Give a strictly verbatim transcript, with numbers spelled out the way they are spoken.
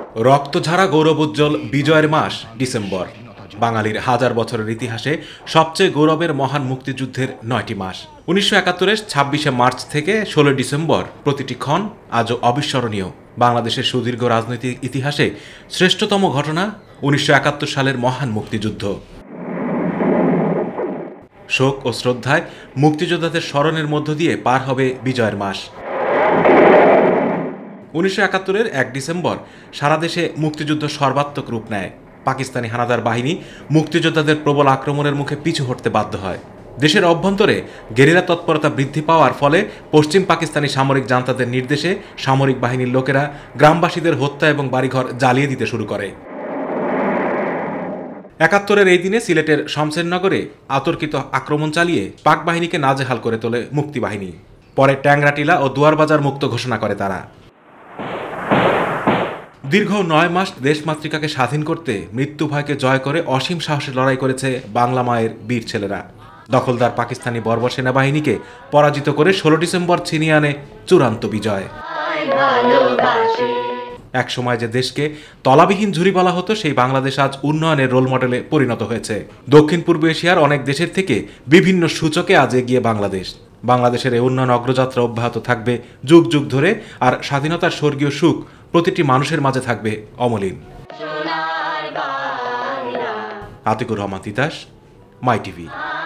রক্তঝাড়া গৌরবোজ্জ্বল বিজয়ের মাস ডিসেম্বর। বাঙালির হাজার বছরের ইতিহাসে সবচেয়ে গৌরবের মহান মুক্তিযুদ্ধের নয়টি মাস। উনিশশো একাত্তরের ছাব্বিশে মার্চ থেকে ষোলোই ডিসেম্বর প্রতিটি ক্ষণ আজও অবিস্মরণীয়। বাংলাদেশের সুদীর্ঘ রাজনৈতিক ইতিহাসে শ্রেষ্ঠতম ঘটনা উনিশশো একাত্তর সালের মহান মুক্তিযুদ্ধ। শোক ও শ্রদ্ধায় মুক্তিযোদ্ধাদের স্মরণের মধ্য দিয়ে পার হবে বিজয়ের মাস। উনিশশো একাত্তরের এক ডিসেম্বর সারা দেশে মুক্তিযুদ্ধ সর্বাত্মক রূপ নেয়। পাকিস্তানি হানাদার বাহিনী মুক্তিযোদ্ধাদের প্রবল আক্রমণের মুখে পিছু হটতে বাধ্য হয়। দেশের অভ্যন্তরে গেরিলা তৎপরতা বৃদ্ধি পাওয়ার ফলে পশ্চিম পাকিস্তানি সামরিক জান্তাদের নির্দেশে সামরিক বাহিনীর লোকেরা গ্রামবাসীদের হত্যা এবং বাড়িঘর জ্বালিয়ে দিতে শুরু করে। একাত্তরের এই দিনে সিলেটের শমশেরনগরে আতর্কিত আক্রমণ চালিয়ে পাক বাহিনীকে নাজেহাল করে তোলে মুক্তিবাহিনী। পরে ট্যাংরাটিলা ও দুয়ারবাজার মুক্ত ঘোষণা করে তারা। দীর্ঘ নয় মাস দেশমাতৃকাকে স্বাধীন করতে মৃত্যু ভয়কে জয় করে অসীম সাহসে লড়াই করেছে বাংলা মায়ের বীর ছেলেরা। দখলদার পাকিস্তানি বর্বর সেনাবাহিনীকে পরাজিত করে ষোলো ডিসেম্বর ছিনিয়ে আনে চূড়ান্ত বিজয়। এক সময় যে দেশকে তলাবিহীন ঝুরি বলা হতো, সেই বাংলাদেশ আজ উন্নয়নের রোল মডেলে পরিণত হয়েছে। দক্ষিণ পূর্ব এশিয়ার অনেক দেশের থেকে বিভিন্ন সূচকে আজ এগিয়ে বাংলাদেশ। বাংলাদেশের এই উন্নয়ন অগ্রযাত্রা অব্যাহত থাকবে যুগ যুগ ধরে, আর স্বাধীনতার স্বর্গীয় সুখ প্রতিটি মানুষের মাঝে থাকবে অমলিন। Atikur Rahman Titas, my TV.